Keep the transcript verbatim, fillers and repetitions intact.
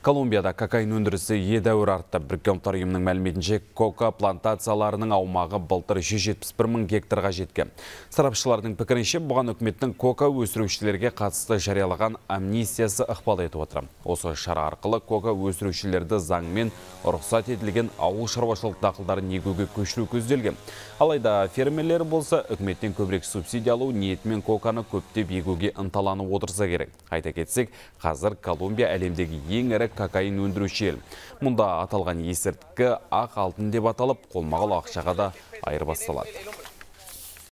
Колумбияда кокаин өндірісі едәуір артты. Біріккен ұлттар ұйымының мәліметінше кока плантацияларының аумағы былтыр жүз жетпіс бір мың гектарға жеткен. Сарапшылардың пікірінше бұған үкіметтің кока өсірушілерге қатысты жариялаған амнистиясы ықпал етіп отыр. Осы шара арқылы кока өсірушілерді заңмен рұқсат етілген ауыл шаруашылық дақылдарын егуге көшіру көзделген. Алайда фермерлер болса үкіметтен көбірек субсидия алу ниетімен коканы көптеп егуге ынталанып отырса керек. Айта кетсек, қазір Колумбия әлемдегі ең ірі кокаин өндіруші ел. Мұнда аталған есірткі ақ алтын деп аталып, қолма-қол ақшаға да айырбасталады.